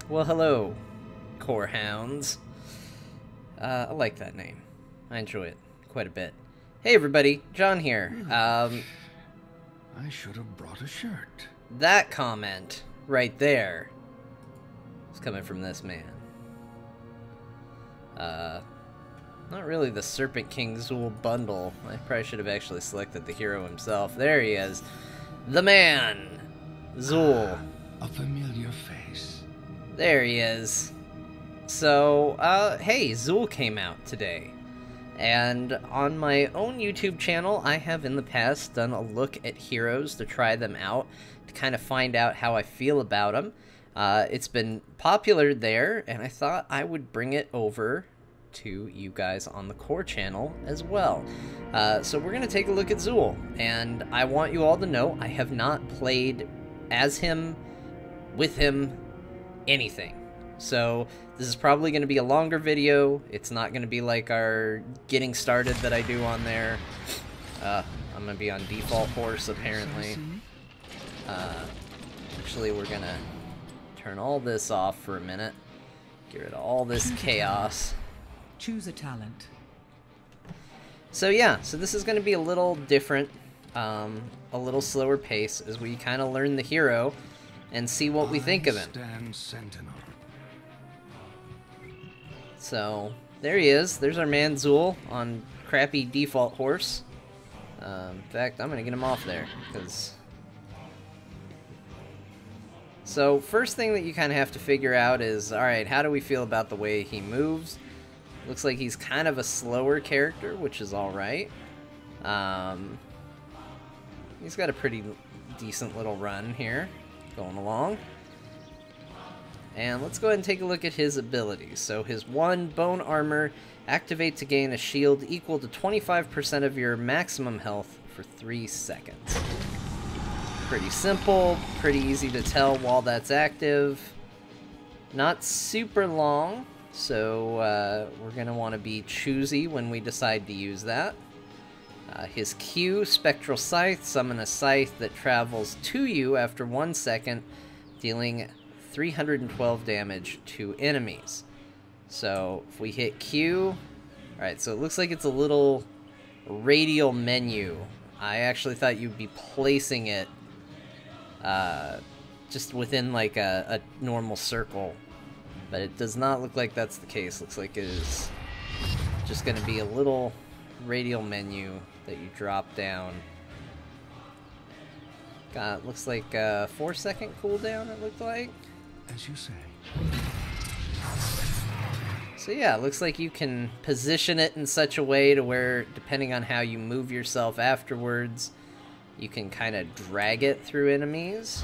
Well, hello, core hounds. I like that name. I enjoy it quite a bit. Hey everybody, John here. I should have brought a shirt. That comment right there is coming from this man. Not really the Serpent King Zool bundle. I probably should have actually selected the hero himself. There he is. The man! Zool. A familiar face. There he is. So, hey, Zool came out today. And on my own YouTube channel, I have in the past done a look at heroes to try them out, to kind of find out how I feel about them. It's been popular there, and I thought I would bring it over to you guys on the core channel as well. So we're going to take a look at Zool, and I want you all to know I have not played as him, with him, anything. So this is probably going to be a longer video. It's not going to be like our getting started that I do on there. I'm going to be on default horse apparently. Actually, we're going to turn all this off for a minute. Get rid of all this chaos. Choose a talent. So yeah, so this is going to be a little different, a little slower pace as we kind of learn the hero and see what we think of him. Sentinel. So there he is. There's our man Zool on crappy default horse. In fact, I'm going to get him off there because... So first thing that you kind of have to figure out is, alright, how do we feel about the way he moves? Looks like he's kind of a slower character, which is alright. He's got a pretty decent little run here, going along. And let's go ahead and take a look at his abilities. So his 1, Bone Armor, activate to gain a shield equal to 25% of your maximum health for 3 seconds. Pretty simple, pretty easy to tell while that's active. Not super long, so we're going to want to be choosy when we decide to use that. His Q, Spectral Scythe, summon a scythe that travels to you after 1 second, dealing 312 damage to enemies. So if we hit Q, alright, so it looks like it's a little radial menu. I actually thought you'd be placing it just within like a normal circle, but it does not look like that's the case. Looks like it is just going to be a little radial menu that you drop down. Got, looks like a 4-second cooldown, it looked like. As you say. So yeah, it looks like you can position it in such a way to where, depending on how you move yourself afterwards, you can kind of drag it through enemies.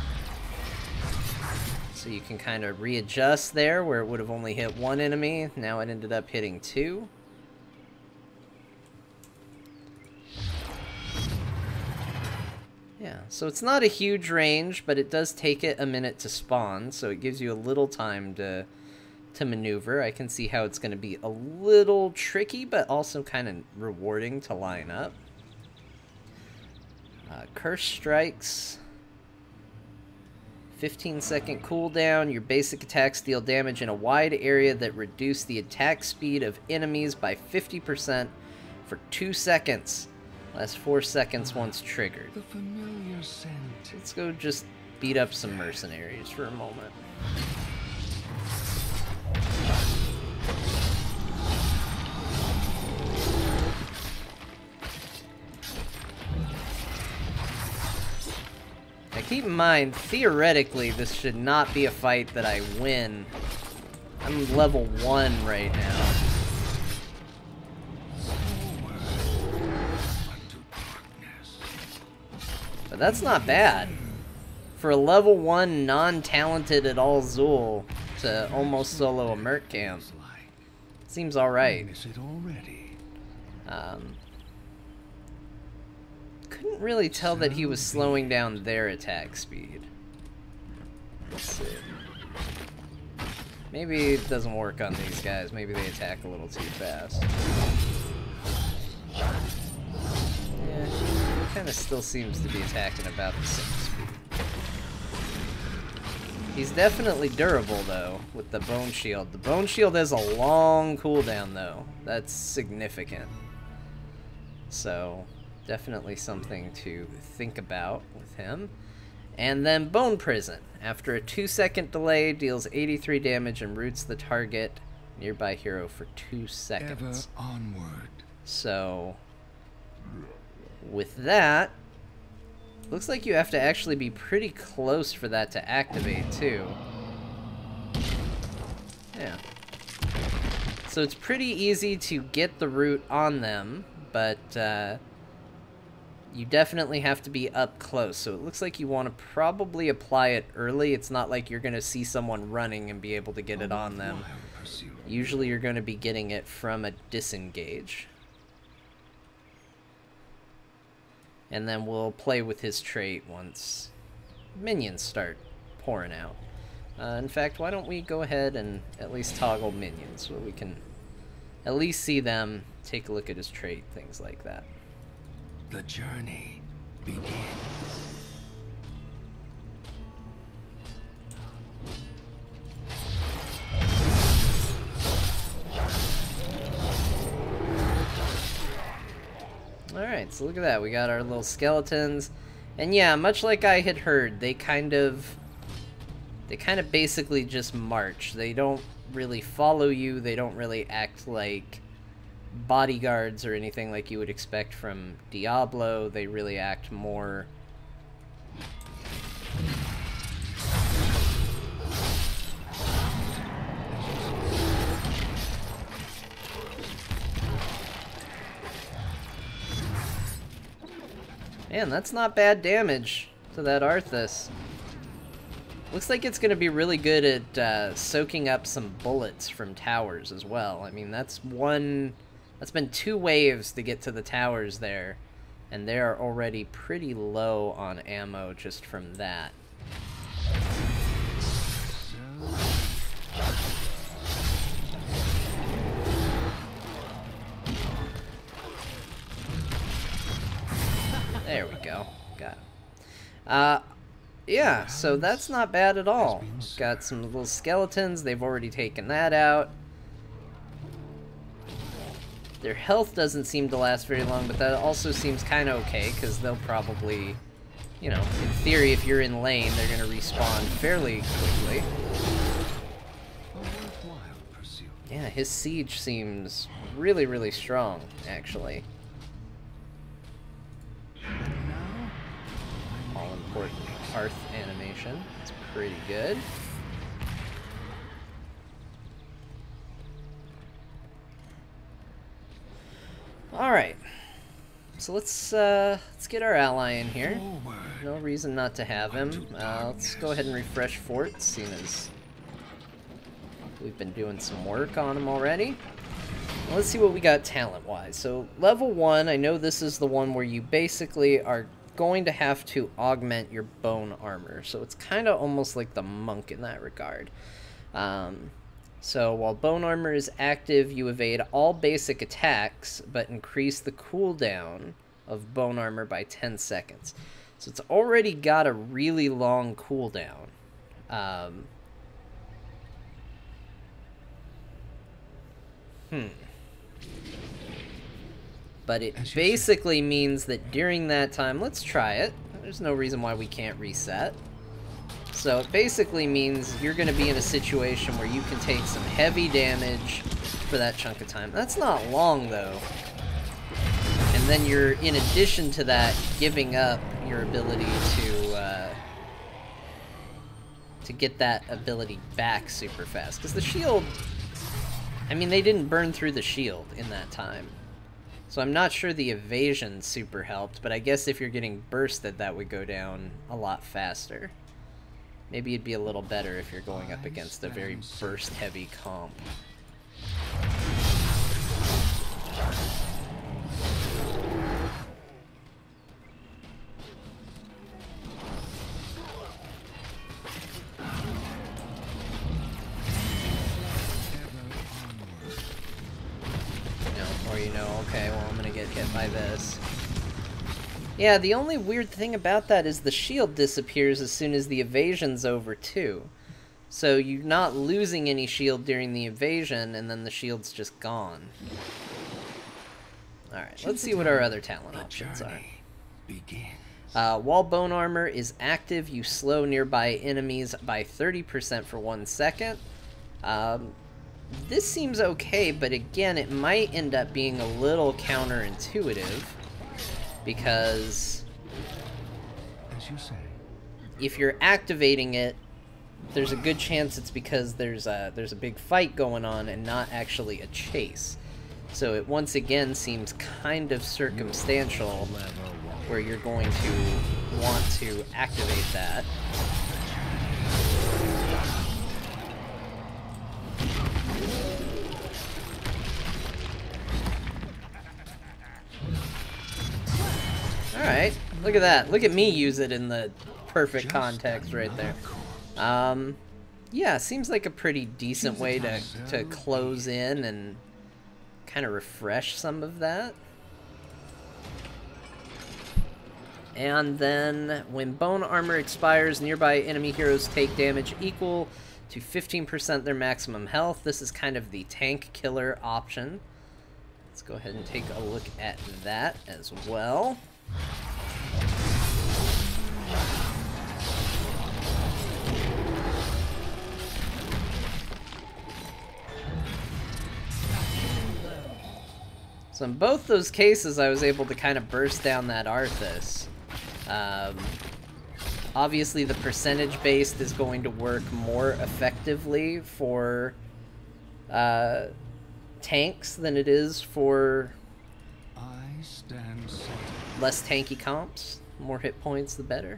So you can kind of readjust there, where it would have only hit 1 enemy. Now it ended up hitting 2. Yeah, so it's not a huge range, but it does take it a minute to spawn, so it gives you a little time to maneuver. I can see how it's going to be a little tricky, but also kind of rewarding to line up. Curse Strikes. 15-second cooldown. Your basic attacks deal damage in a wide area that reduce the attack speed of enemies by 50% for 2 seconds. Lasts 4 seconds once triggered. The familiar scent. Let's go just beat up some mercenaries for a moment. Now keep in mind, theoretically, this should not be a fight that I win. I'm level 1 right now. But that's not bad. For a level 1 non-talented at all Zool to almost solo a merc camp. Seems alright. Couldn't really tell that he was slowing down their attack speed. Let's see. Maybe it doesn't work on these guys. Maybe they attack a little too fast. Yeah, he kind of still seems to be attacking about the same speed. He's definitely durable, though, with the Bone Shield. The Bone Shield has a long cooldown, though. That's significant. So, definitely something to think about with him. And then Bone Prison. After a 2-second delay, deals 83 damage and roots the target nearby hero for 2 seconds. Ever onward. So, with that, looks like you have to actually be pretty close for that to activate, too. Yeah. So it's pretty easy to get the root on them, but you definitely have to be up close. So it looks like you want to probably apply it early. It's not like you're going to see someone running and be able to get it on them. Usually you're going to be getting it from a disengage. And then we'll play with his trait once minions start pouring out. In fact, why don't we go ahead and at least toggle minions so we can at least see them, take a look at his trait, things like that. The journey begins. Alright, so look at that. We got our little skeletons. And yeah, much like I had heard, they kind of basically just march. They don't really follow you. They don't really act like bodyguards or anything like you would expect from Diablo. They really act more... Man, that's not bad damage to that Arthas. Looks like it's going to be really good at soaking up some bullets from towers as well. I mean, that's been 2 waves to get to the towers there, and they are already pretty low on ammo just from that. There we go. Got it. Yeah, so that's not bad at all. Got some little skeletons. They've already taken that out. Their health doesn't seem to last very long, but that also seems kind of okay, because they'll probably, you know, in theory, if you're in lane, they're going to respawn fairly quickly. Yeah, his siege seems really, really strong, actually. All-important Hearth animation. It's pretty good. Alright. So let's get our ally in here. No reason not to have him. Let's go ahead and refresh Fort, seeing as we've been doing some work on him already. Let's see what we got talent-wise. So, level 1, I know this is the one where you basically are going to have to augment your bone armor. So it's kind of almost like the monk in that regard. So while bone armor is active, you evade all basic attacks, but increase the cooldown of bone armor by 10 seconds. So it's already got a really long cooldown. But it basically means that during that time, let's try it. There's no reason why we can't reset. So it basically means you're going to be in a situation where you can take some heavy damage for that chunk of time. That's not long, though. And then you're, in addition to that, giving up your ability to get that ability back super fast. Because the shield, I mean, they didn't burn through the shield in that time. So I'm not sure the evasion super helped, but I guess if you're getting bursted, that would go down a lot faster. Maybe it'd be a little better if you're going up against a very burst-heavy comp. Or you know, okay, well I'm gonna get hit by this. Yeah, the only weird thing about that is the shield disappears as soon as the evasion's over too. So you're not losing any shield during the evasion, and then the shield's just gone. Alright, let's see what our other talent options are. While bone armor is active, you slow nearby enemies by 30% for 1 second. This seems okay, but again, it might end up being a little counterintuitive, because as you say, if you're activating it, there's a good chance it's because there's a big fight going on and not actually a chase. So it once again seems kind of circumstantial where you're going to want to activate that. Alright, look at that. Look at me use it in the perfect context right there. Yeah, seems like a pretty decent way to close in and kind of refresh some of that. And then, when bone armor expires, nearby enemy heroes take damage equal to 15% their maximum health. This is kind of the tank killer option. Let's go ahead and take a look at that as well. So in both those cases, I was able to kind of burst down that Arthas. Obviously, the percentage-based is going to work more effectively for tanks than it is for less tanky comps. More hit points, the better.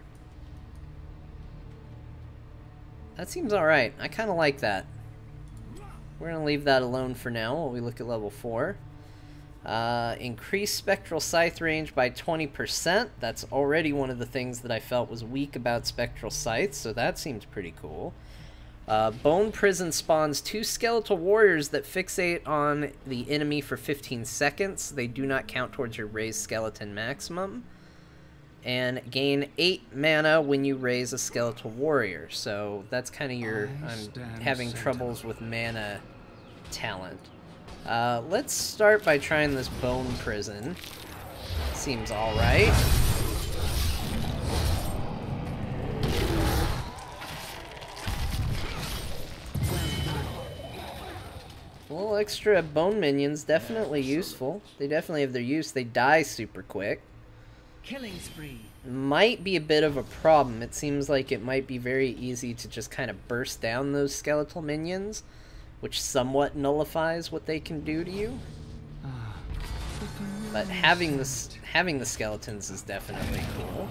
That seems alright. I kind of like that. We're going to leave that alone for now while we look at level 4. Increase Spectral Scythe range by 20%. That's already one of the things that I felt was weak about Spectral Scythe, so that seems pretty cool. Bone Prison spawns 2 skeletal warriors that fixate on the enemy for 15 seconds. They do not count towards your raised skeleton maximum. And gain 8 mana when you raise a skeletal warrior. So that's kind of your... I'm having troubles with mana talent. Let's start by trying this Bone Prison. Seems alright. A little extra bone minions, definitely useful. They definitely have their use. They die super quick. Killing spree. Might be a bit of a problem. It seems like it might be very easy to just kind of burst down those skeletal minions, which somewhat nullifies what they can do to you. But having the skeletons is definitely cool.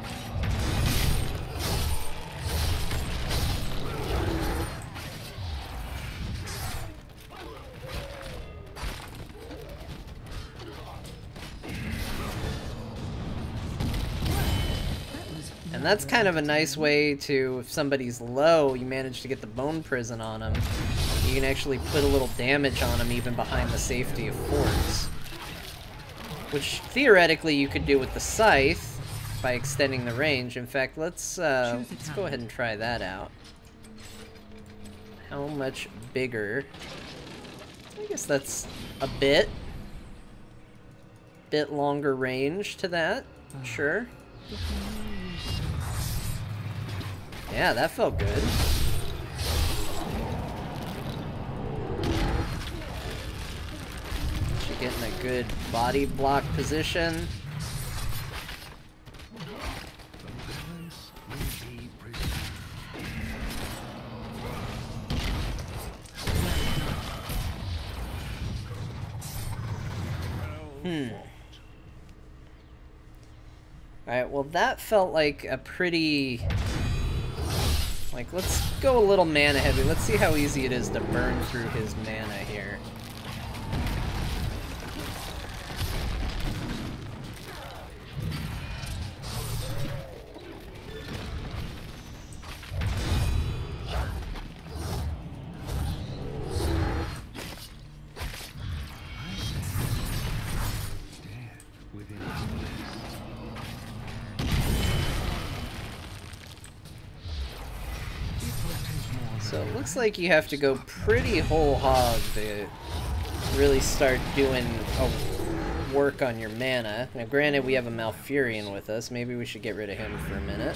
And that's kind of a nice way to, if somebody's low, you manage to get the Bone Prison on them, you can actually put a little damage on them even behind the safety of forts. Which, theoretically, you could do with the Scythe by extending the range. In fact, let's go ahead and try that out. How much bigger? I guess that's a bit longer range to that. Sure. Yeah, that felt good. She's getting a good body block position. Alright, well that felt like a pretty... Like, let's go a little mana heavy. Let's see how easy it is to burn through his mana here. So it looks like you have to go pretty whole hog to really start doing a work on your mana. Now granted, we have a Malfurion with us. Maybe we should get rid of him for a minute.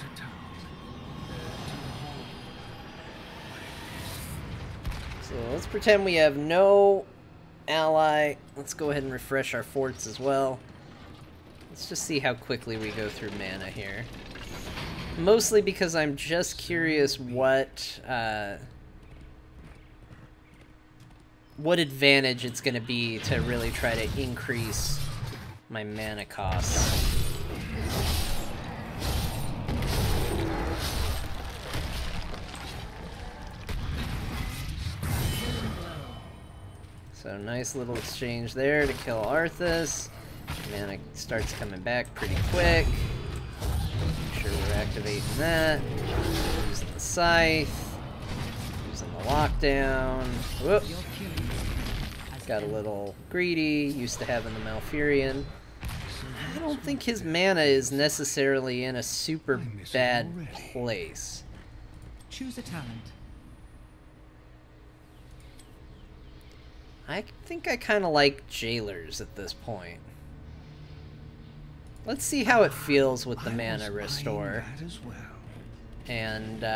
So let's pretend we have no ally. Let's go ahead and refresh our forts as well. Let's just see how quickly we go through mana here. Mostly because I'm just curious what advantage it's going to be to really try to increase my mana costs. So nice little exchange there to kill Arthas. Mana starts coming back pretty quick. Make sure we're activating that. Using the scythe. Using the lockdown. Whoop. Got a little greedy. Used to having the Malfurion. I don't think his mana is necessarily in a super bad place. Choose a talent. I think I kind of like Jailers at this point. Let's see how it feels with the mana restore. And,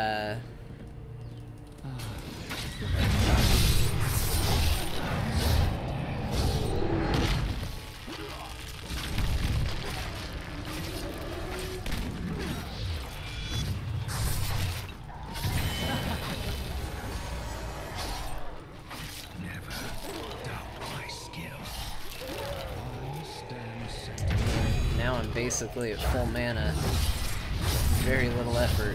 now I'm basically at full mana. Very little effort.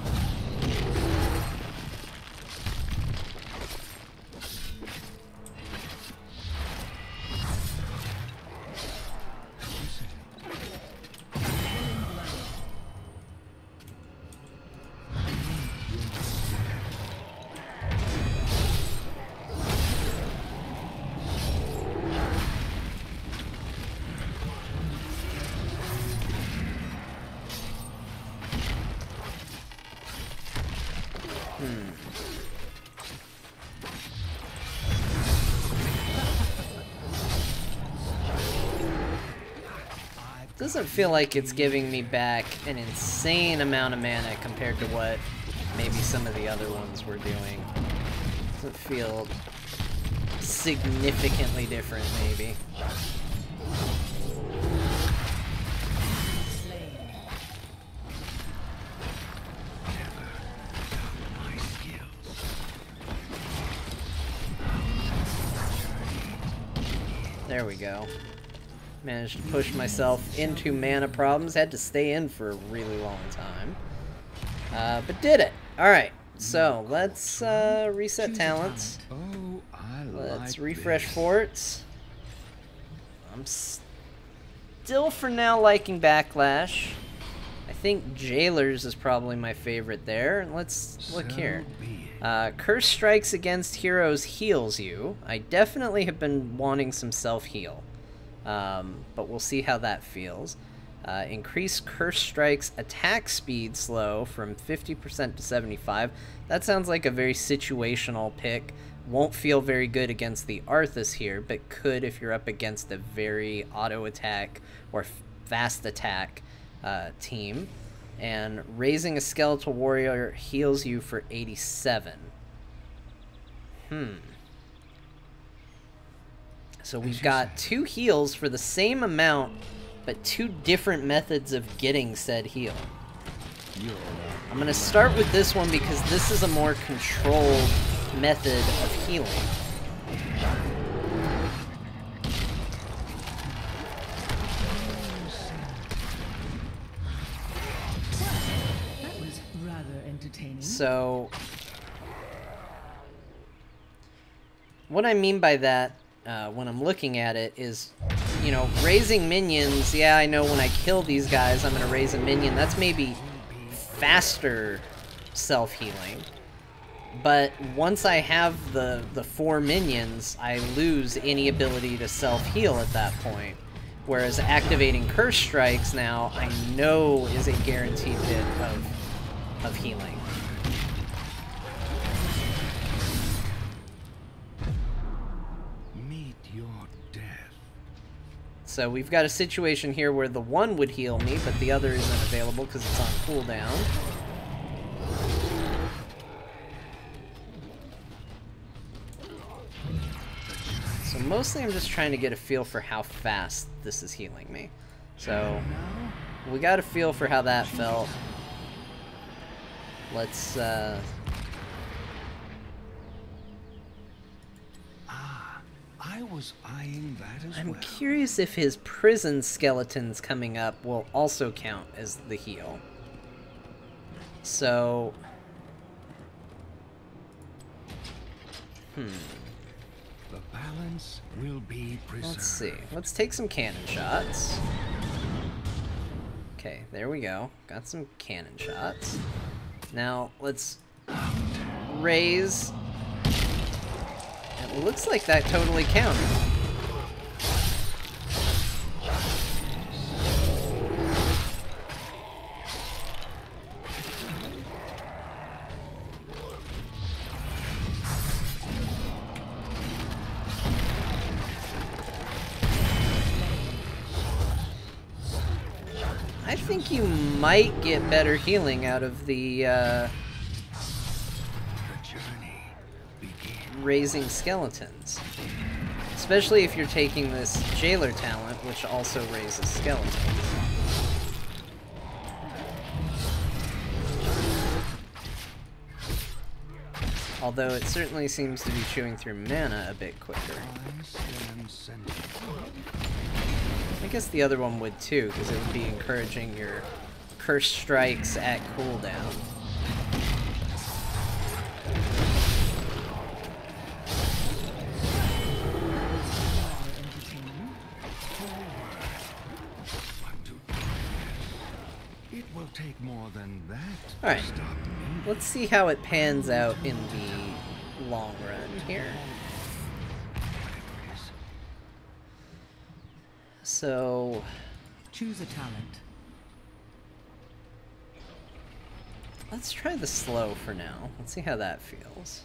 Doesn't feel like it's giving me back an insane amount of mana compared to what maybe some of the other ones were doing. Doesn't feel significantly different, maybe. There we go. Managed to push myself into mana problems. Had to stay in for a really long time. But did it. Alright, so let's reset talents. Let's refresh forts. I'm still for now liking Backlash. I think Jailers is probably my favorite there. Let's look here. Curse Strikes against heroes heals you. I definitely have been wanting some self-heal. But we'll see how that feels. Increase Curse Strikes attack speed slow from 50% to 75%. That sounds like a very situational pick. Won't feel very good against the Arthas here, but could if you're up against a very auto attack or fast attack team. And raising a Skeletal Warrior heals you for 87. So we've got two heals for the same amount, but two different methods of getting said heal. I'm going to start with this one because this is a more controlled method of healing. That was rather entertaining. So, what I mean by that, when I'm looking at it, is, you know, raising minions. Yeah, I know when I kill these guys, I'm going to raise a minion. That's maybe faster self-healing. But once I have the 4 minions, I lose any ability to self-heal at that point. Whereas activating Curse Strikes now, I know is a guaranteed bit of healing. So we've got a situation here where the one would heal me, but the other isn't available because it's on cooldown. So mostly I'm just trying to get a feel for how fast this is healing me. So we got a feel for how that felt. Let's I was eyeing that as I'm well. curious if his prison skeletons coming up will also count as the heal. So The balance will be preserved. let's see. Let's take some cannon shots. Okay, there we go. Got some cannon shots. Now, let's raise. It looks like that totally counted. I think you might get better healing out of the The journey begins. raising skeletons. Especially if you're taking this jailer talent, which also raises skeletons. Although it certainly seems to be chewing through mana a bit quicker. I stand sentinel. I guess the other one would too, because it would be encouraging your curse strikes at cooldown. What to do? It will take more than that Alright. to stop me. Let's see how it pans out in the long run here. So, Choose a talent. let's try the slow for now. Let's see how that feels.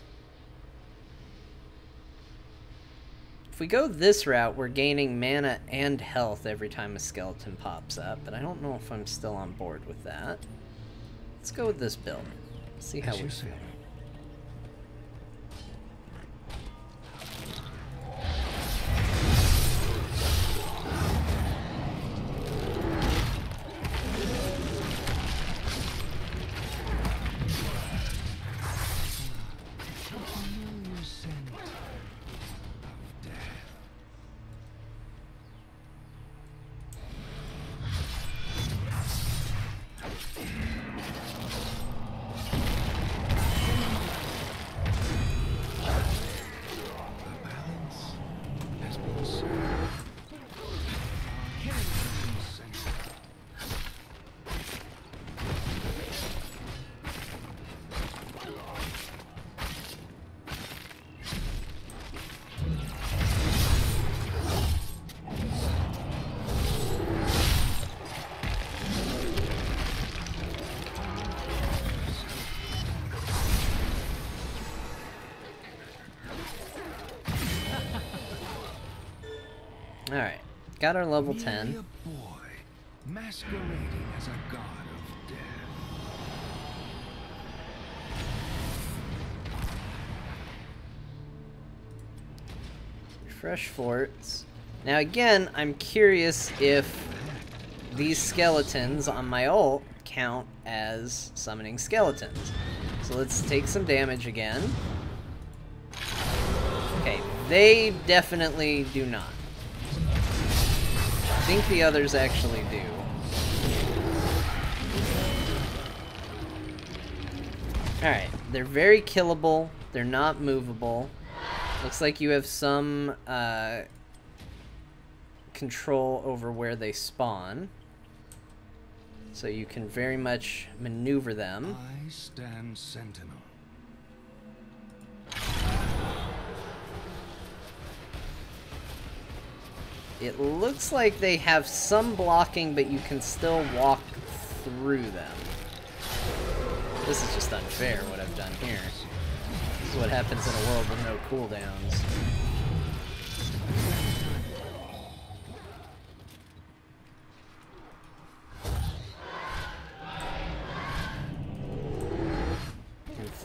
If we go this route, we're gaining mana and health every time a skeleton pops up, but I don't know if I'm still on board with that. Let's go with this build. See how As we you feel. say. Familiar scent of death. The balance has been served. Familiar scent. Alright, got our level Merely 10. a boy masquerading as a god of death. Refresh forts. Now again, I'm curious if these skeletons on my ult count as summoning skeletons. So let's take some damage again. Okay, they definitely do not. I think the others actually do. Alright, they're very killable. They're not movable. Looks like you have some control over where they spawn. So you can very much maneuver them. I stand sentinel. It looks like they have some blocking, but you can still walk through them. This is just unfair, what I've done here. This is what happens in a world with no cooldowns.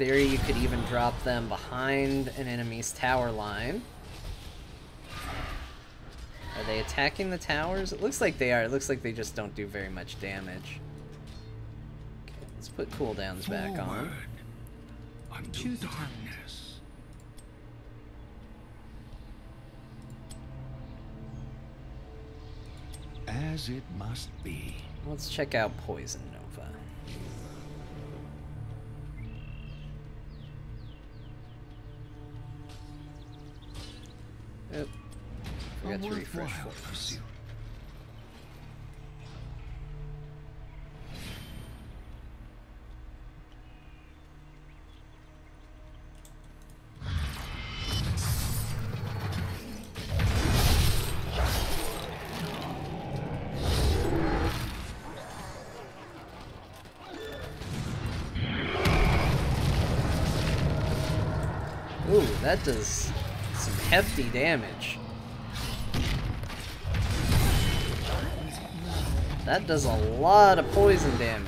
theory, you could even drop them behind an enemy's tower line. Are they attacking the towers? It looks like they are. It looks like they just don't do very much damage. Okay, let's put cooldowns back on. Choose a talent. As it must be. Let's check out Poison Nova. Oop. Forgot to refresh focus. Ooh, that does some hefty damage. That does a lot of poison damage.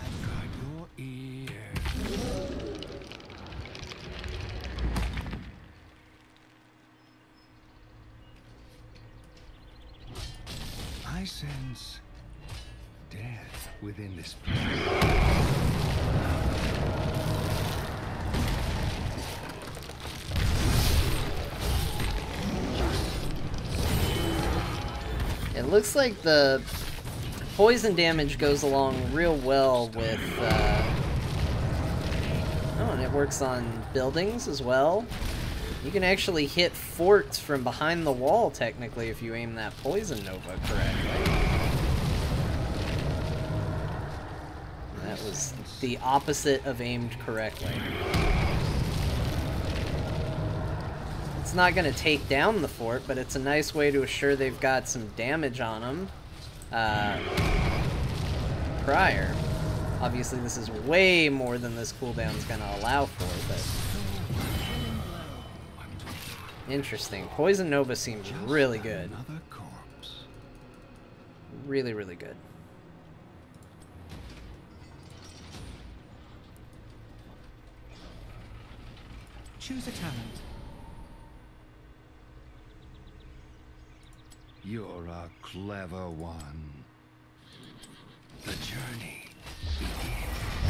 I sense death within this place. It looks like the poison damage goes along real well with, oh, and it works on buildings as well. You can actually hit forts from behind the wall, technically, if you aim that Poison Nova correctly. That was the opposite of aimed correctly. It's not going to take down the fort, but it's a nice way to assure they've got some damage on them prior. Obviously, this is way more than this cooldown is going to allow for, but interesting. Poison Nova seems really good. Really, really good. Choose a talent. You're a clever one. The journey begins.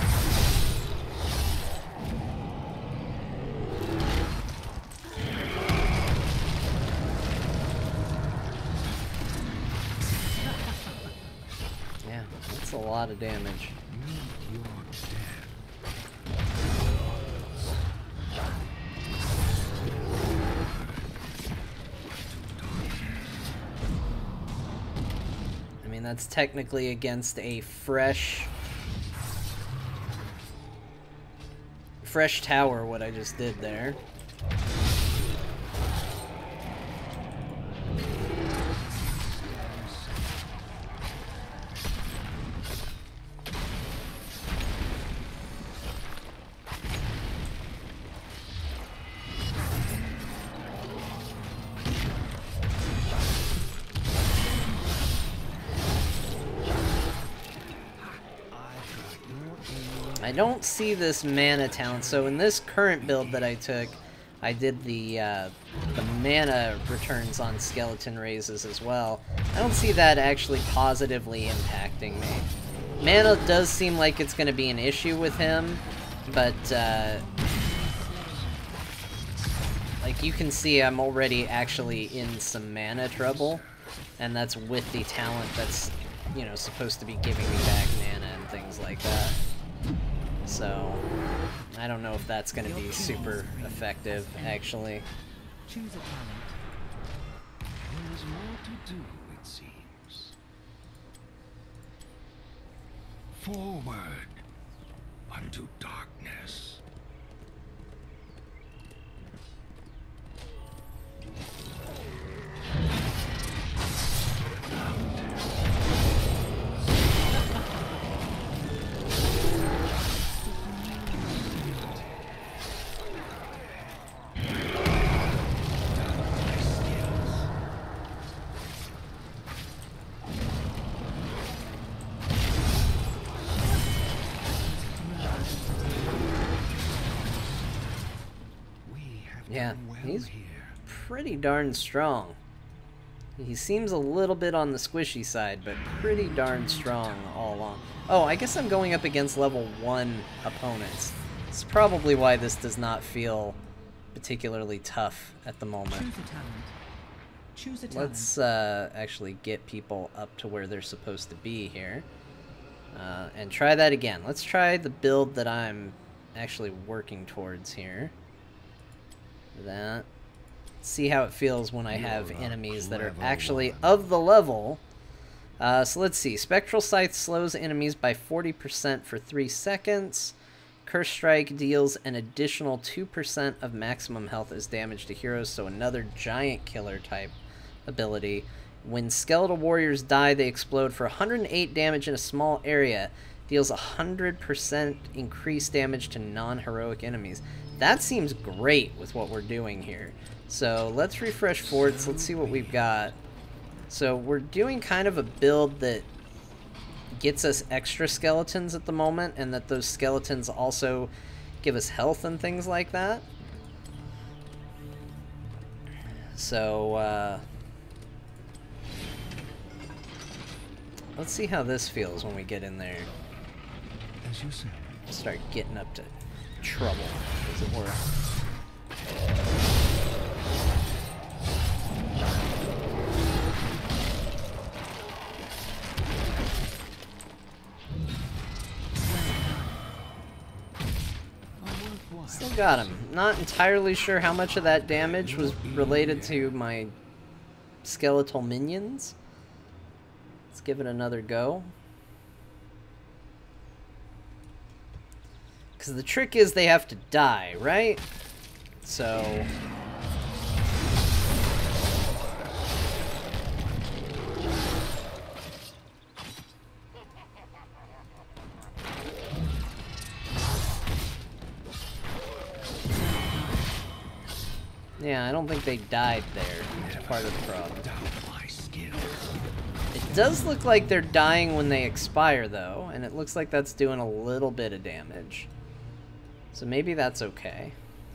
Yeah, that's a lot of damage. You're dead. I mean, that's technically against a fresh tower, what I just did there. I don't see this mana talent, so in this current build that I took, I did the mana returns on skeleton raises as well. I don't see that actually positively impacting me. Mana does seem like it's going to be an issue with him, but like you can see, I'm already actually in some mana trouble, and that's with the talent that's, you know, supposed to be giving me back mana and things like that. So, I don't know if that's going to be super effective, actually. Choose a talent. There is more to do, it seems. Forward unto darkness. Yeah, done well he's here. pretty darn strong. He seems a little bit on the squishy side, but pretty darn strong all along. Oh, I guess I'm going up against level 1 opponents. It's probably why this does not feel particularly tough at the moment. Choose a talent. Choose a talent. Let's actually get people up to where they're supposed to be here. And try that again. Let's try the build that I'm actually working towards here. That. See how it feels when I have enemies that are actually of the level. So let's see. Spectral Scythe slows enemies by 40% for 3 seconds. Curse Strike deals an additional 2% of maximum health as damage to heroes, so another giant killer type ability. When skeletal warriors die, they explode for 108 damage in a small area. Deals 100% increased damage to non-heroic enemies. That seems great with what we're doing here. So let's refresh forts. Let's see what we've got. So we're doing kind of a build that gets us extra skeletons at the moment, and that those skeletons also give us health and things like that. So let's see how this feels when we get in there. As you say. Start getting up to trouble, as it were. Still got him. Not entirely sure how much of that damage was related to my skeletal minions. Let's give it another go. Because the trick is they have to die, right? So... yeah, I don't think they died there. That's part of the problem. It does look like they're dying when they expire, though, and it looks like that's doing a little bit of damage. So maybe that's okay.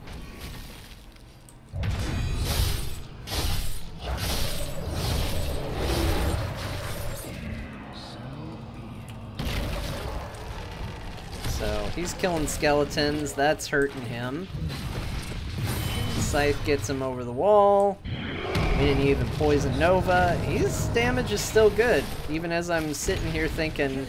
So he's killing skeletons. That's hurting him. Scythe gets him over the wall. We didn't even poison Nova. His damage is still good, even as I'm sitting here thinking,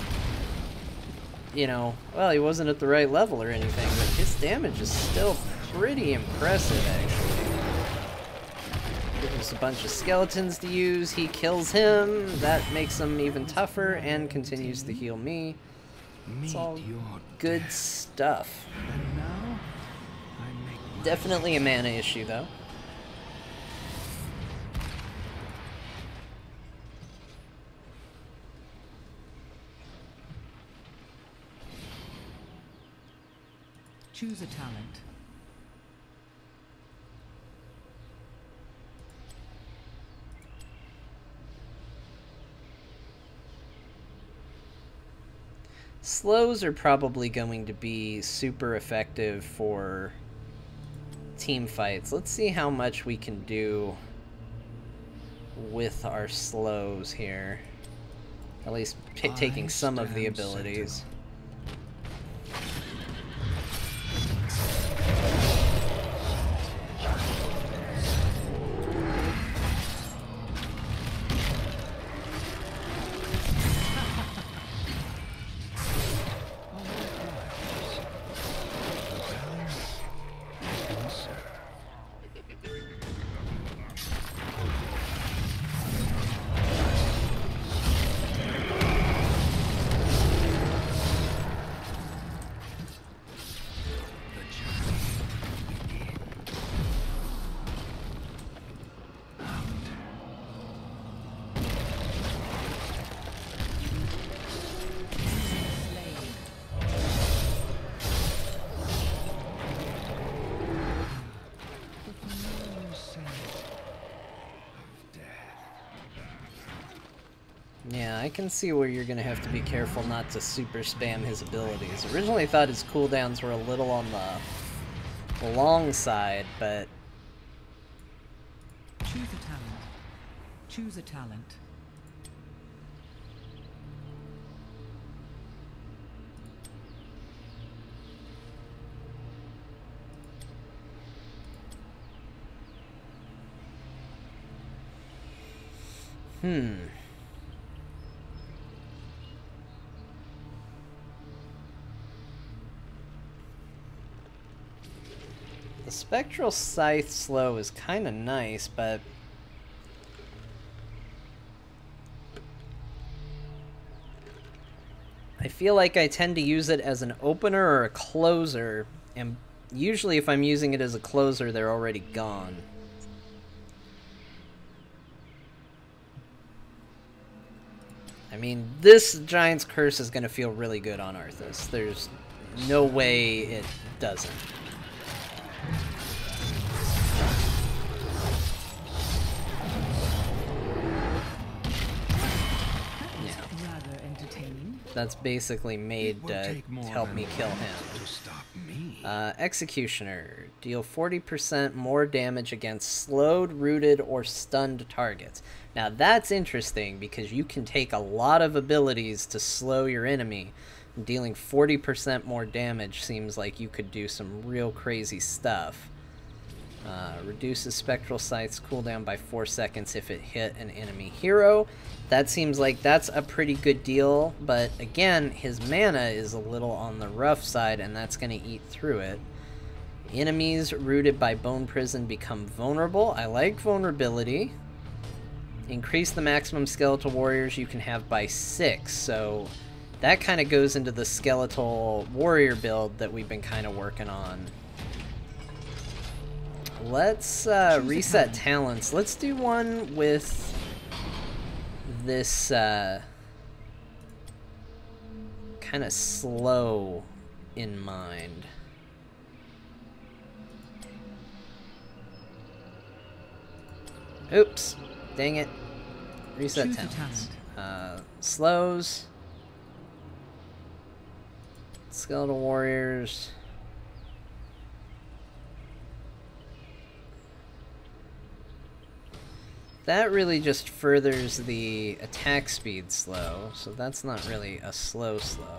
you know, well, he wasn't at the right level or anything, but his damage is still pretty impressive, actually. Gives us a bunch of skeletons to use. He kills him. That makes him even tougher and continues to heal me. It's all good stuff. Definitely a mana issue, though. Choose a talent. Slows are probably going to be super effective for team fights. Let's see how much we can do with our slows here. At least taking some of the abilities. Yeah, I can see where you're going to have to be careful not to super spam his abilities. Originally I thought his cooldowns were a little on the alongside, but Choose a talent. Choose a talent. The Spectral Scythe slow is kind of nice, but I feel like I tend to use it as an opener or a closer, and usually if I'm using it as a closer, they're already gone. I mean, this Giant's Curse is going to feel really good on Arthas. There's no way it doesn't. That's basically made to help me kill him. Executioner. Deal 40% more damage against slowed, rooted, or stunned targets. Now that's interesting because you can take a lot of abilities to slow your enemy. Dealing 40% more damage seems like you could do some real crazy stuff. Reduces Spectral Scythe's cooldown by 4 seconds if it hit an enemy hero. That seems like that's a pretty good deal, but again, his mana is a little on the rough side, and that's going to eat through it. Enemies rooted by Bone Prison become vulnerable. I like vulnerability. Increase the maximum skeletal warriors you can have by 6, so that kind of goes into the skeletal warrior build that we've been kind of working on. Let's reset talents. Let's do one with this kind of slow in mind. Oops. Dang it. Reset talents. Slows. Skeletal warriors. That really just furthers the attack speed slow, so that's not really a slow.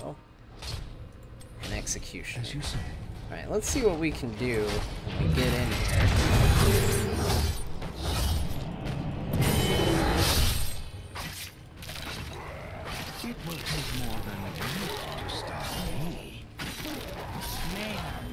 An execution. Alright, let's see what we can do when we get in here. It will take more than a minute to stop me. Man.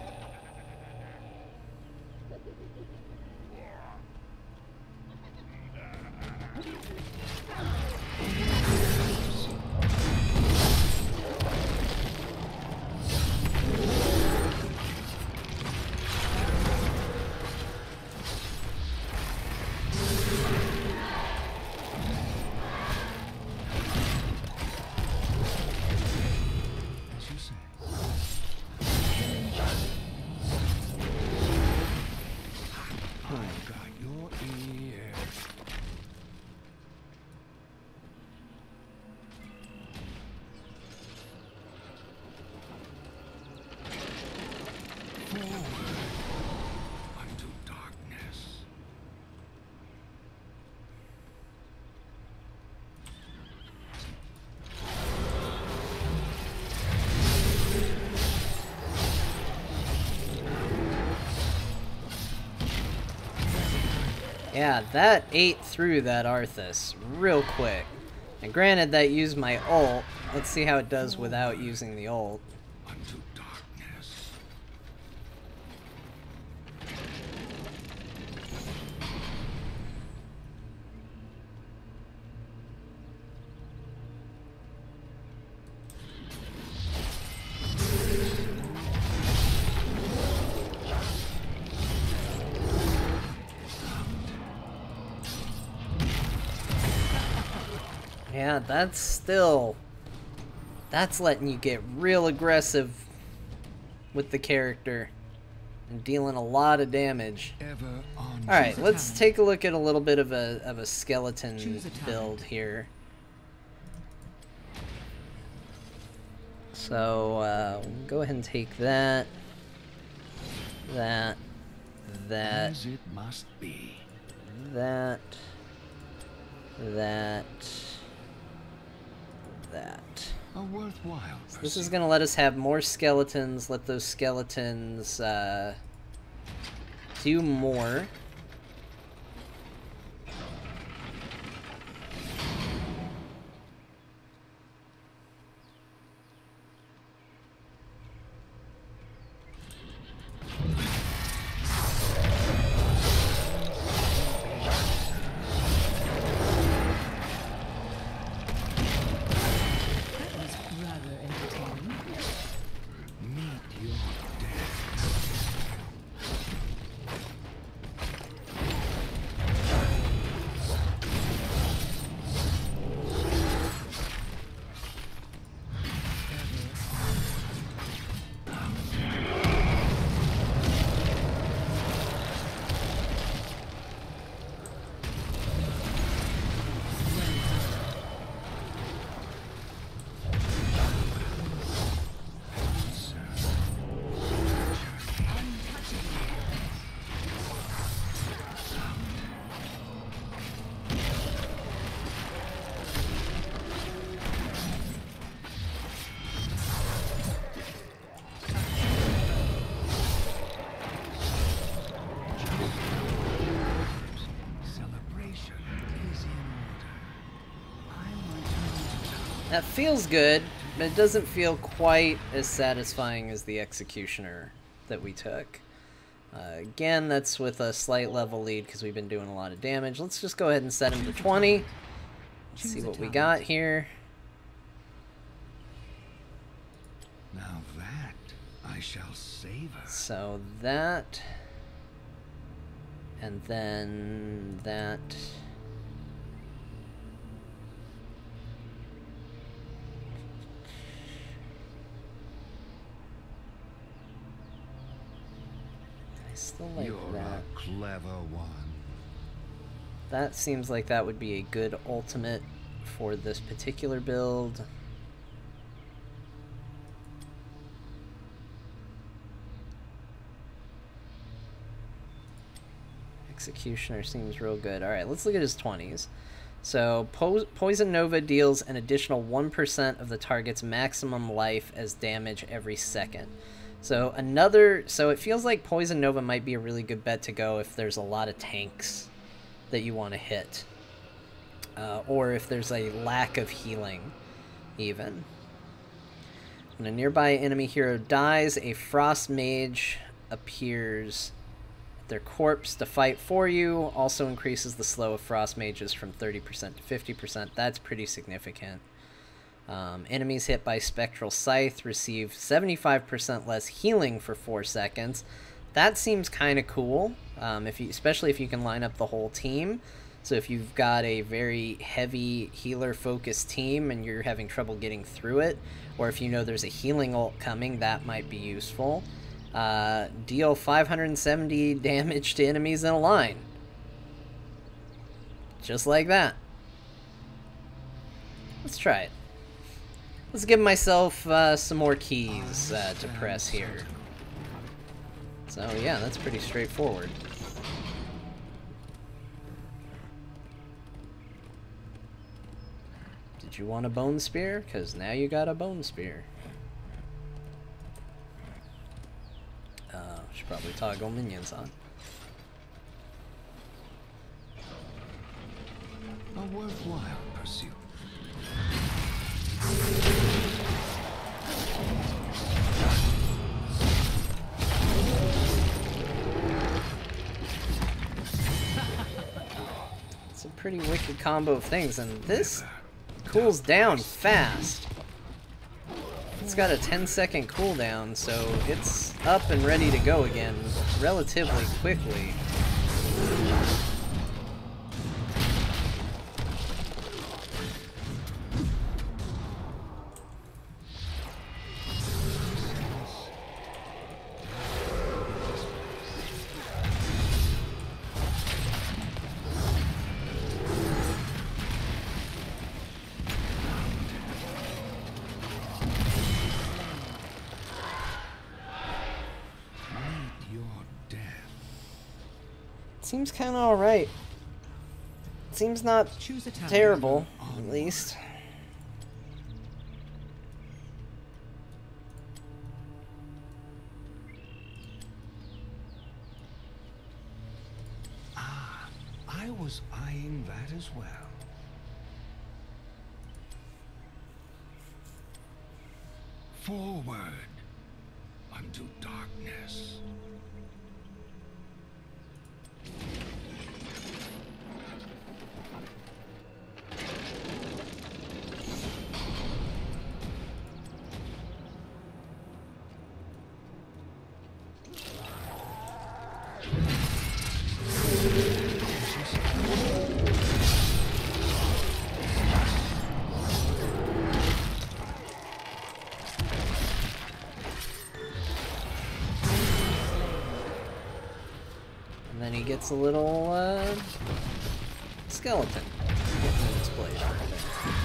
Yeah, that ate through that Arthas real quick. And granted, that used my ult. Let's see how it does without using the ult. Unto darkness. Yeah, that's letting you get real aggressive with the character and dealing a lot of damage. Alright, let's take a look at a little bit of a skeleton build here. So, we'll go ahead and take that. that, that, As it must be. that, that. A worthwhile This is pursuit. going to let us have more skeletons, let those skeletons do more. That was rather entertaining. Meet your death. Celebration is in order. I want to That feels good, but it doesn't feel quite as satisfying as the Executioner that we took. Again, that's with a slight level lead because we've been doing a lot of damage. Let's just go ahead and set him to 20. Let's see Choose a what we talent. got here. Now that I shall savor. So that, and then that. I still like You're that. a clever one. That seems like that would be a good ultimate for this particular build. Executioner seems real good. Alright, let's look at his 20s. So, Poison Nova deals an additional 1% of the target's maximum life as damage every second. So, it feels like Poison Nova might be a really good bet to go if there's a lot of tanks that you want to hit. Or if there's a lack of healing, even. When a nearby enemy hero dies, a Frost Mage appears at their corpse to fight for you. Also increases the slow of Frost Mages from 30% to 50%. That's pretty significant. Enemies hit by Spectral Scythe receive 75% less healing for 4 seconds. That seems kind of cool, especially if you can line up the whole team. So if you've got a very heavy healer-focused team and you're having trouble getting through it, or if you know there's a healing ult coming, that might be useful. Deal 570 damage to enemies in a line. Just like that. Let's try it. Let's give myself some more keys to press here. So yeah, that's pretty straightforward. Did you want a bone spear? Because now you got a bone spear. Should probably toggle minions on. A worthwhile pursuit. It's a pretty wicked combo of things, and this cools down fast. It's got a 10-second cooldown, so it's up and ready to go again relatively quickly. Meet your Seems kind of alright. Seems not Choose a time. terrible, at least. I was eyeing that as well. Forward unto darkness. And then he gets a little skeleton getting in his place right there.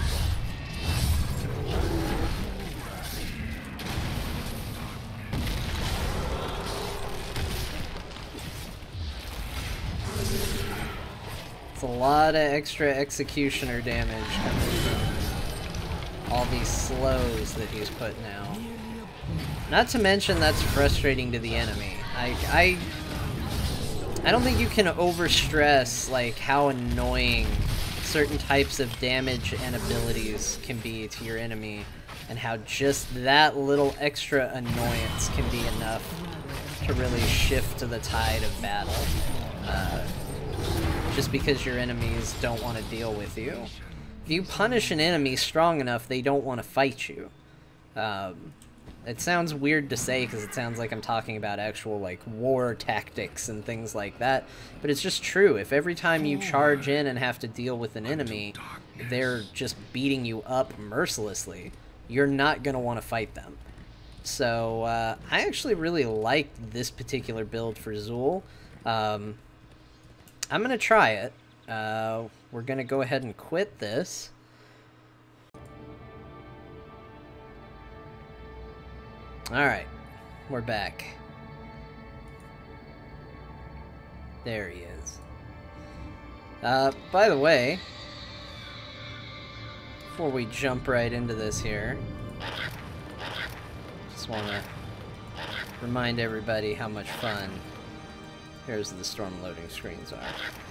It's a lot of extra executioner damage coming from all these slows that he's putting out. Not to mention that's frustrating to the enemy. I don't think you can overstress like how annoying certain types of damage and abilities can be to your enemy, and how just that little extra annoyance can be enough to really shift the tide of battle. Just because your enemies don't want to deal with you. If you punish an enemy strong enough, they don't want to fight you. It sounds weird to say because it sounds like I'm talking about actual like war tactics and things like that, but it's just true. If every time you charge in and have to deal with an enemy, they're just beating you up mercilessly, you're not going to want to fight them. So I actually really like this particular build for Zool. I'm going to try it. We're going to go ahead and quit this. Alright, we're back. There he is. By the way, before we jump right into this here, just want to remind everybody how much fun here's the storm loading screens are.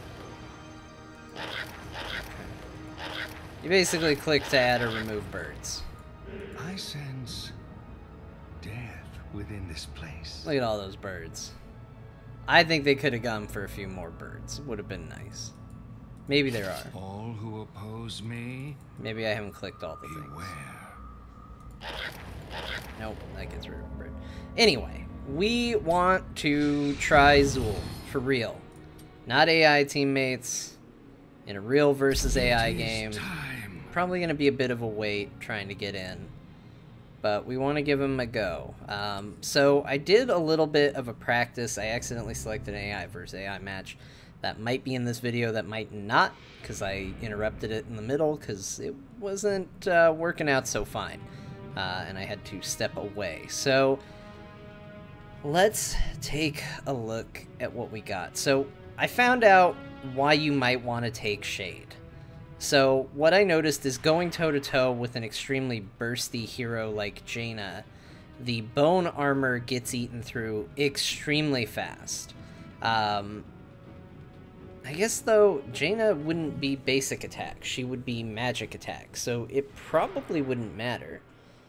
You basically click to add or remove birds. I sense death within this place. Look at all those birds. I think they could have gone for a few more birds. Would have been nice. Maybe there are. All who oppose me, Maybe I haven't clicked all the things. beware. Nope, that gets rid of a bird. Anyway, we want to try Zool for real. Not AI teammates. In a real versus AI game. Time. Probably going to be a bit of a wait trying to get in. But we want to give him a go. So I did a little bit of a practice. I accidentally selected an AI versus AI match. That might be in this video, that might not, because I interrupted it in the middle because it wasn't working out so fine. And I had to step away. So let's take a look at what we got. So I found out why you might want to take Shade. So what I noticed is going toe-to-toe with an extremely bursty hero like Jaina, the bone armor gets eaten through extremely fast. I guess, though, Jaina wouldn't be basic attack. She would be magic attack, so it probably wouldn't matter.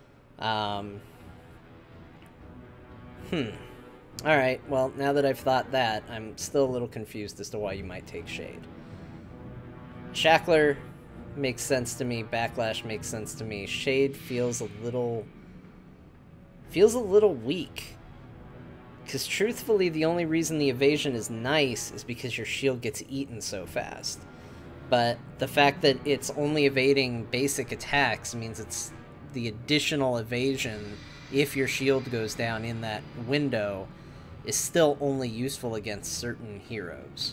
Alright, well, now that I've thought that, I'm still a little confused as to why you might take Shade. Shackler makes sense to me. Backlash makes sense to me. Shade feels a little weak. Because truthfully, the only reason the evasion is nice is because your shield gets eaten so fast. But the fact that it's only evading basic attacks means it's the additional evasion, if your shield goes down in that window, is still only useful against certain heroes.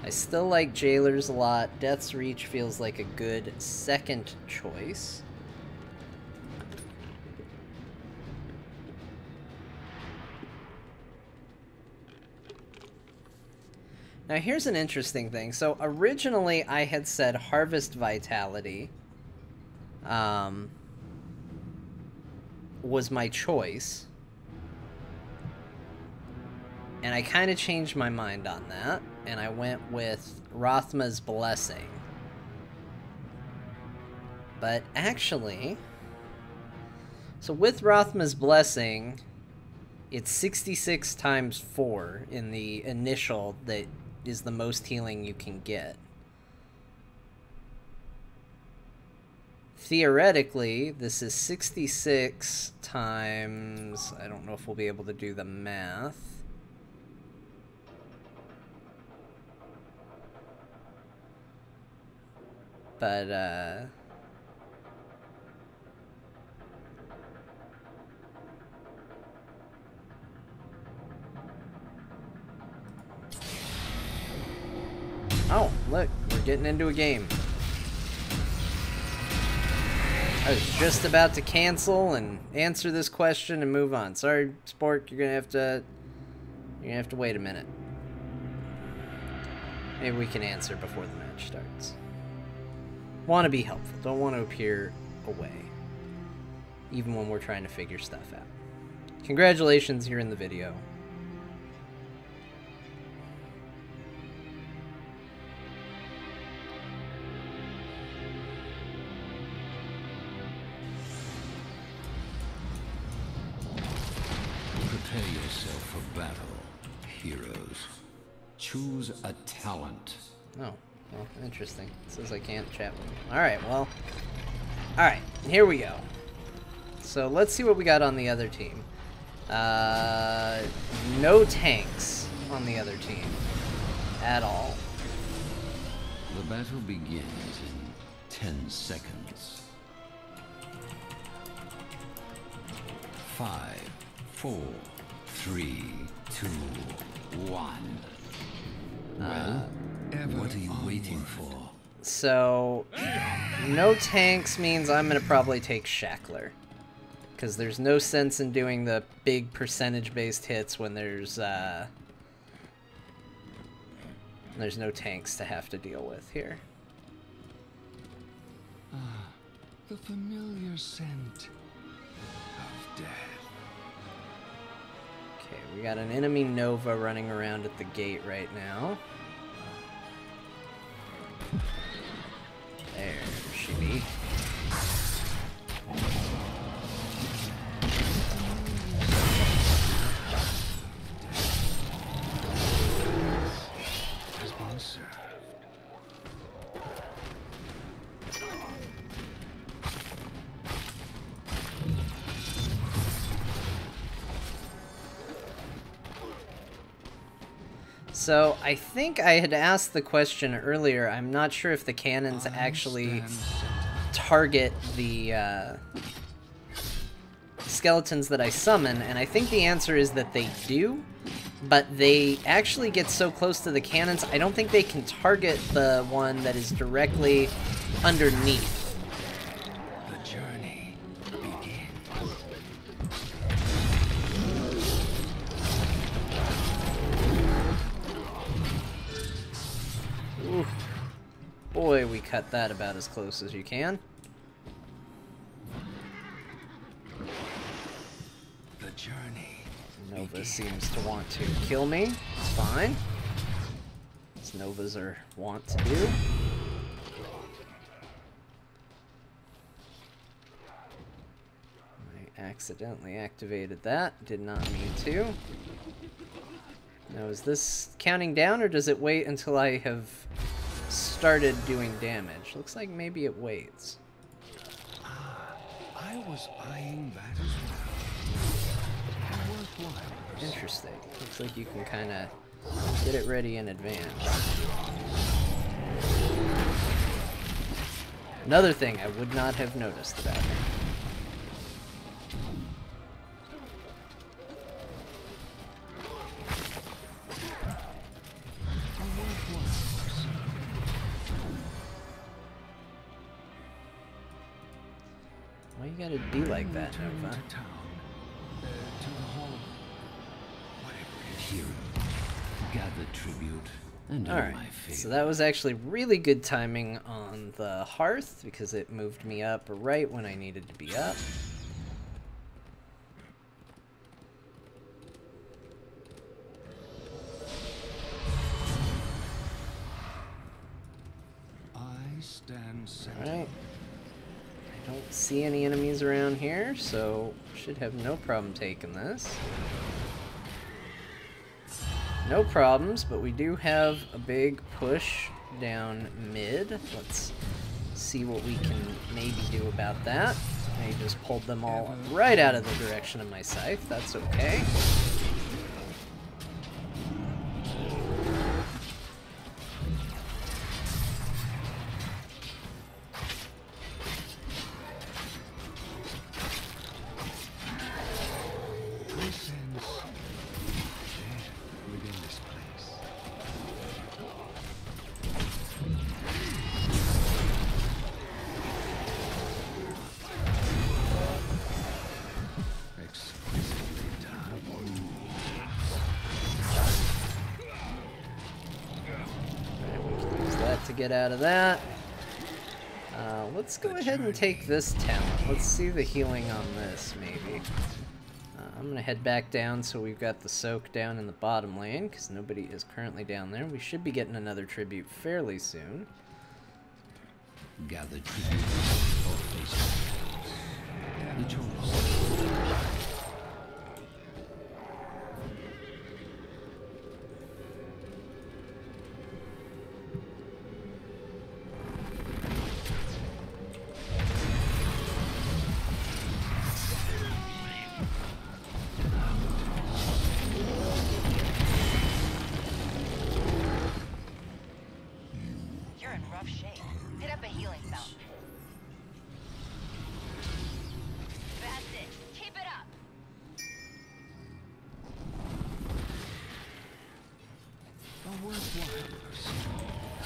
I still like Jailers a lot. Death's Reach feels like a good second choice. Now here's an interesting thing. So originally I had said Harvest Vitality was my choice. And I kind of changed my mind on that, and I went with Rothma's Blessing. But actually, so with Rothma's Blessing, it's 66 times 4 in the initial that is the most healing you can get. Theoretically, this is 66 times... I don't know if we'll be able to do the math. But, oh, look, we're getting into a game. I was just about to cancel and answer this question and move on. Sorry, Spork, you're gonna have to wait a minute. Maybe we can answer before the match starts. Want to be helpful. Don't want to appear away. Even when we're trying to figure stuff out. Congratulations, you're in the video. Prepare yourself for battle, heroes. Choose a talent. Oh. Well, interesting. It says I can't chat with him. Alright, well. Alright, here we go. So let's see what we got on the other team. No tanks on the other team. At all. The battle begins in 10 seconds. 5, 4, 3, 2, 1. Well, what are you waiting for? So, no tanks means I'm going to probably take Shackler. Because there's no sense in doing the big percentage-based hits when there's no tanks to have to deal with here. The familiar scent of death. Okay, we got an enemy Nova running around at the gate right now. There she be. Has been served. So, I think I had asked the question earlier. I'm not sure if the cannons actually target the skeletons that I summon, and I think the answer is that they do, but they actually get so close to the cannons, I don't think they can target the one that is directly underneath. The journey begins. Oof. Boy, we cut that about as close as you can. The journey. Nova seems to want to kill me. It's fine. As Novas are wont to do. I accidentally activated that. Did not mean to. Now, is this counting down, or does it wait until I have started doing damage? Looks like maybe it waits. I was eyeing that as well. Worthwhile. Interesting. Looks like you can kind of get it ready in advance. Another thing I would not have noticed about it. you gotta be like that, Return Nova? to town. To the hall. Whatever it is. Hero, gather tribute and do Alright, my favor. so that was actually really good timing on the hearth because it moved me up right when I needed to be up. I stand sentinel. Alright. I don't see any enemies around here, so should have no problem taking this. No problems, but we do have a big push down mid. Let's see what we can maybe do about that. I just pulled them all right out of the direction of my scythe. That's okay. I sense death within this place. Exquisitely done. Use that to get out of that. Let's go ahead and take this talent. Let's see the healing on this, maybe. I'm gonna head back down so we've got the soak down in the bottom lane, because nobody is currently down there. We should be getting another tribute fairly soon. Gather tribute or face the choice. You're in rough shape. Hit up a healing fountain. That's it. Keep it up. A worthwhile pursuit.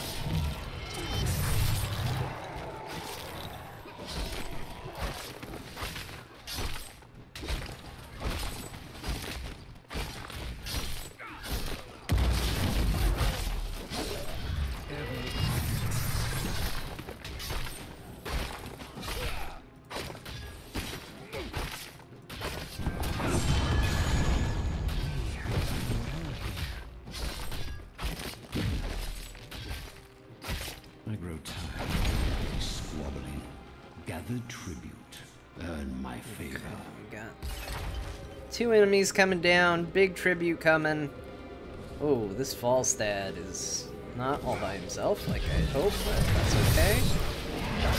I grow tired of these squabbling. Gather tribute. Earn my favor. We got two enemies coming down, big tribute coming. Oh, this Falstad is not all by himself like I had hoped, but that's okay.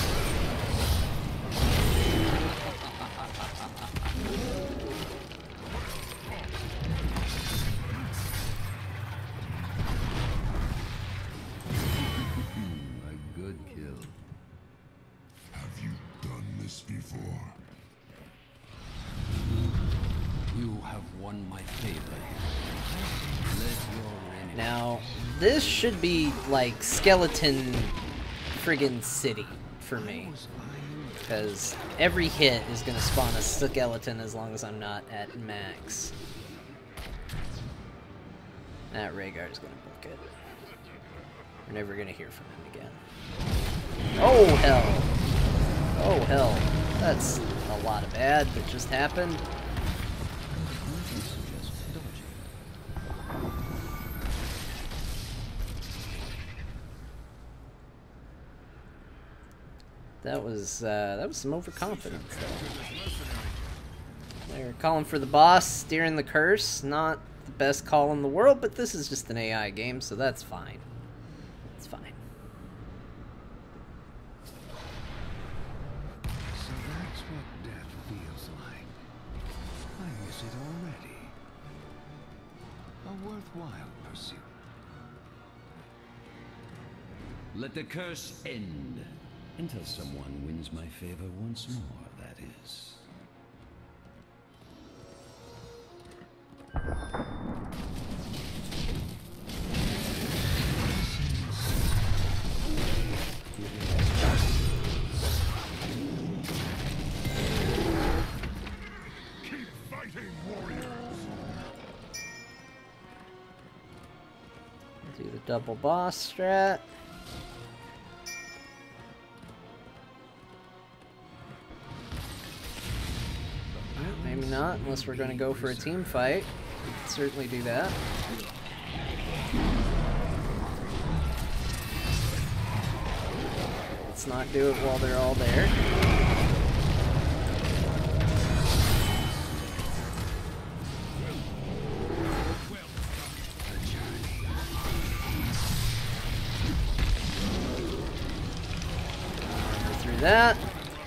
A good kill. Have you done this before? You have won my favor. Let your enemy. Now, this should be like skeleton friggin' city for me. Because every hit is going to spawn a skeleton as long as I'm not at max. That Rhaegar is going to book it. We're never going to hear from him again. Oh, hell. Oh, hell. That's a lot of bad that just happened. That was some overconfidence. They're calling for the boss, steering the curse. Not the best call in the world, but this is just an AI game, so that's fine. It's fine. So that's what death feels like. I miss it already. A worthwhile pursuit. Let the curse end. Until someone wins my favor once more, that is. Double boss strat. Maybe not, unless we're going to go for a team fight. We can certainly do that. Let's not do it while they're all there. Through that.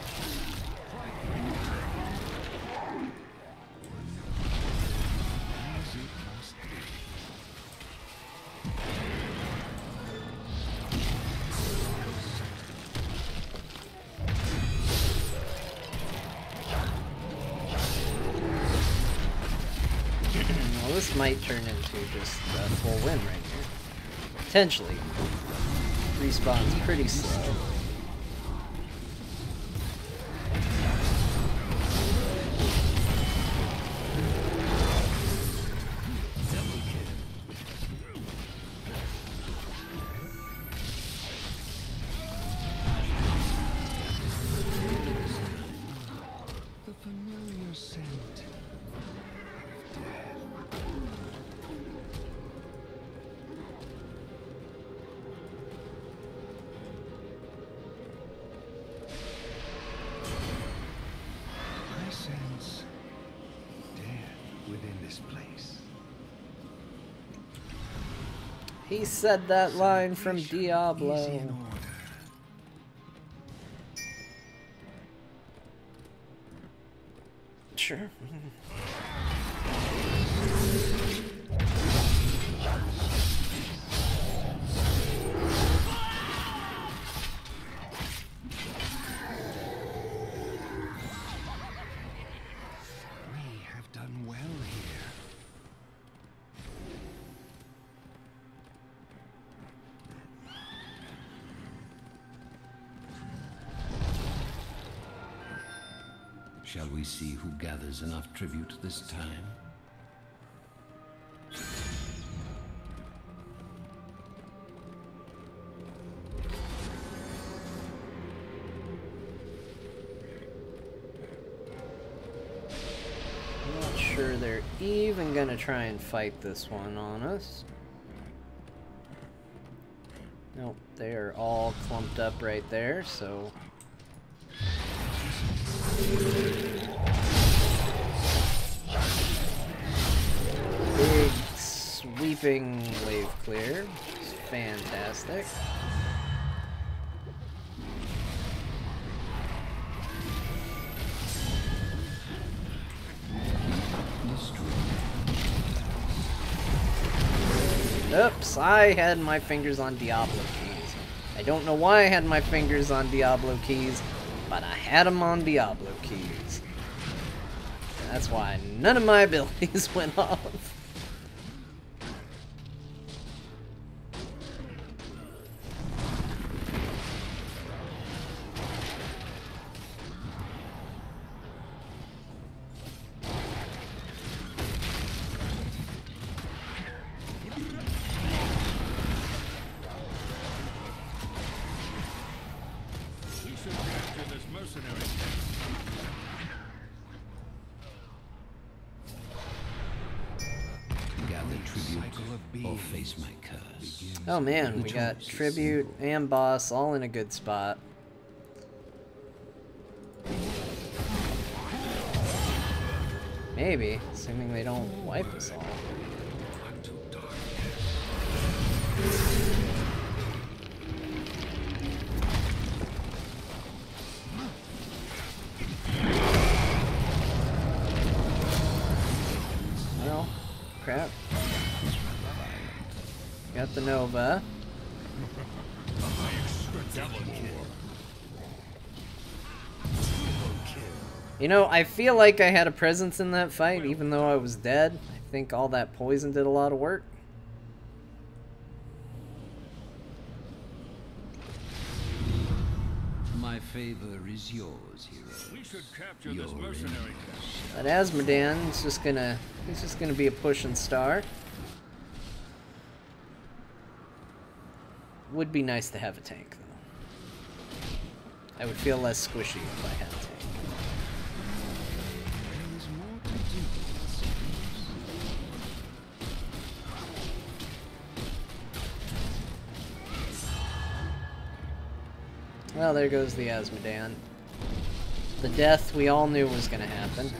This might turn into just a full win right here. Potentially. Respawn's pretty slow. The familiar scent. I sense death within this place. He said that line from Easy in Diablo. order. Sure. We have done well here. Shall we see who gathers enough tribute this time? I'm not sure they're even gonna try and fight this one on us. Nope, they are all clumped up right there, so... Big sweeping wave clear. It's fantastic. Oops, I had my fingers on Diablo keys. I don't know why I had my fingers on Diablo keys, but I had them on Diablo keys. That's why none of my abilities went off. We should capture this mercenary. Gather tribute Cycle of or beings face my curse. Oh man, we got tribute and boss all in a good spot. Maybe, assuming they don't wipe us all. Well, crap. Got the Nova. You know, I feel like I had a presence in that fight, even though I was dead. I think all that poison did a lot of work. My favor is yours, hero. We should capture this mercenary. But Asmodan is just gonna, he's just gonna be a pushing star. would be nice to have a tank, though. I would feel less squishy if I had a tank. There is more to do, it seems. Well, there goes the Asmodan. The death we all knew was going to happen.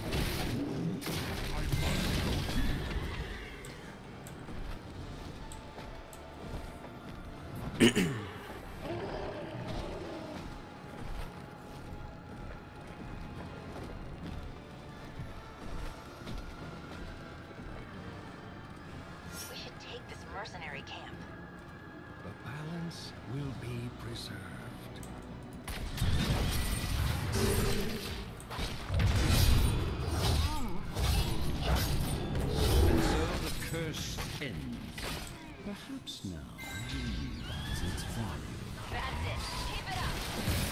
We should take this mercenary camp. The balance will be preserved. And so the curse ends. Perhaps now you realize its value. That's it. Keep it up.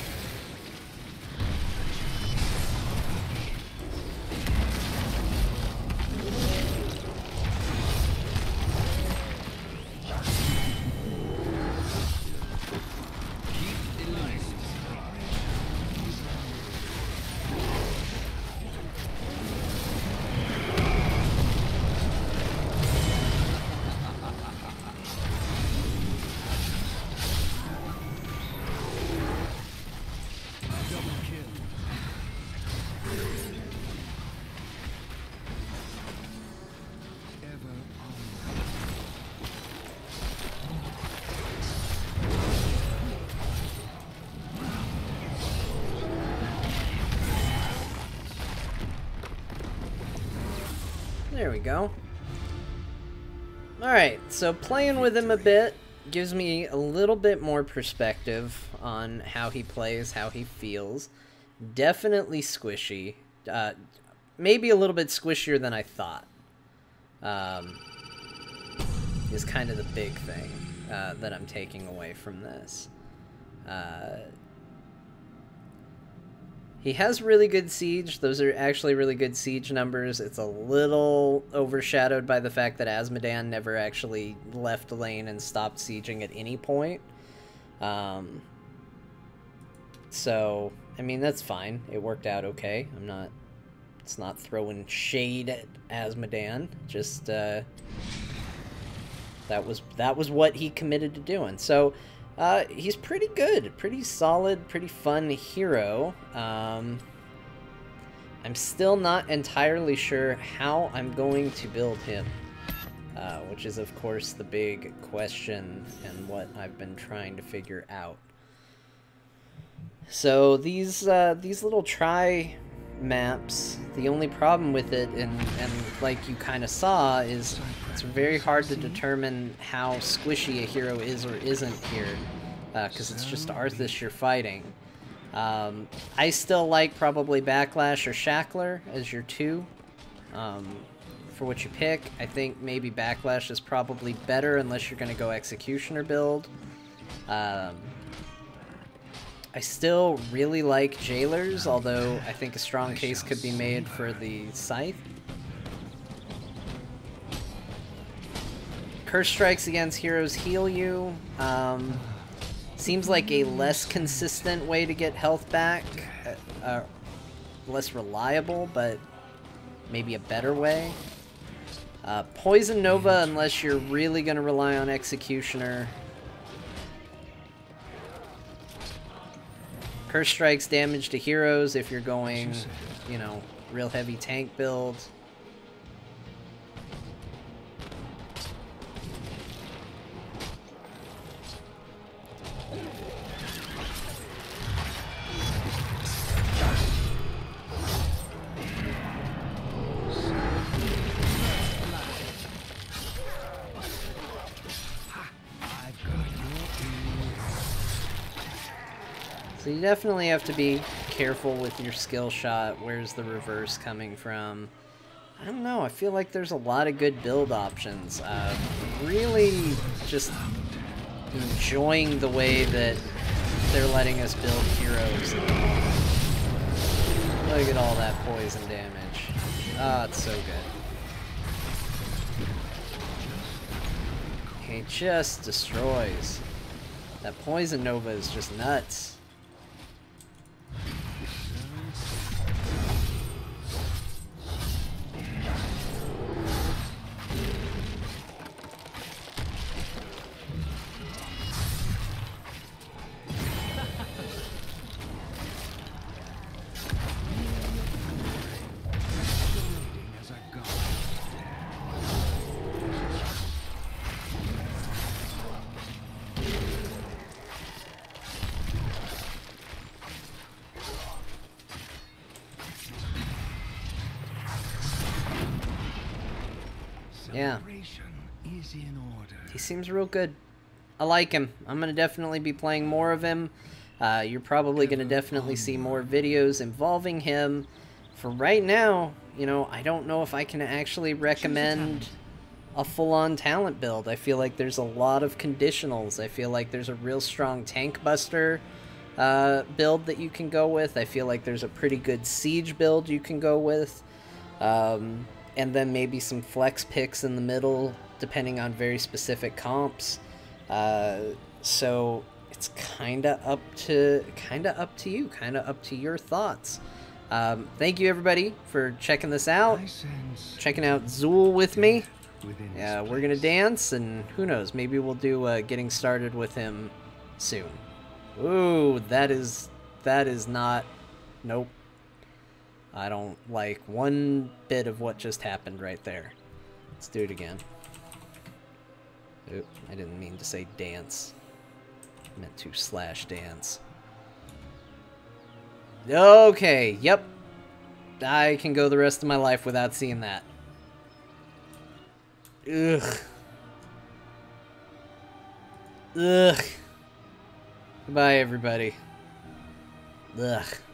There we go. Alright, so playing with him a bit gives me a little bit more perspective on how he plays, how he feels. Definitely squishy. Maybe a little bit squishier than I thought. Is kind of the big thing that I'm taking away from this. He has really good siege. Those are actually really good siege numbers. It's a little overshadowed by the fact that Asmodan never actually left lane and stopped sieging at any point. So, I mean, that's fine. It worked out okay. It's not throwing shade at Asmodan. Just, that was what he committed to doing. So, he's pretty good, pretty solid, pretty fun hero. I'm still not entirely sure how I'm going to build him, which is of course the big question and what I've been trying to figure out. So these little try maps, the only problem with it, and like you kind of saw, is it's very hard to determine how squishy a hero is or isn't here, because it's just Arthas you're fighting. I still like probably Backlash or Shackler as your two for what you pick. I think maybe Backlash is probably better unless you're going to go Executioner build. I still really like Jailers, although I think a strong case could be made for the Scythe. Curse Strikes against heroes heal you. Seems like a less consistent way to get health back. Less reliable, but maybe a better way. Poison Nova unless you're really going to rely on Executioner. Curse Strikes damage to heroes if you're going, you know, real heavy tank build. So you definitely have to be careful with your skill shot. Where's the reverse coming from? I don't know. I feel like there's a lot of good build options. Really just enjoying the way that they're letting us build heroes. Look at all that poison damage. Ah, it's so good. He just destroys. That Poison Nova is just nuts. As a god. Yeah. Celebration is in order. He seems real good. I like him. I'm going to definitely be playing more of him. You're probably going to definitely see more videos involving him. For right now, you know, I don't know if I can actually recommend a full-on talent build. I feel like there's a lot of conditionals. I feel like there's a real strong tank buster build that you can go with. I feel like there's a pretty good siege build you can go with. And then maybe some flex picks in the middle, depending on very specific comps. So it's kind of up to you, kind of up to your thoughts. Thank you everybody for checking this out, I sense checking out Zool with me. within Yeah, this we're gonna place. dance, and who knows, maybe we'll do getting started with him soon. Ooh, that is not, nope. I don't like one bit of what just happened right there. Let's do it again. Oop, I didn't mean to say dance. I meant to slash dance. Okay, yep. I can go the rest of my life without seeing that. Ugh. Ugh. Goodbye, everybody. Ugh.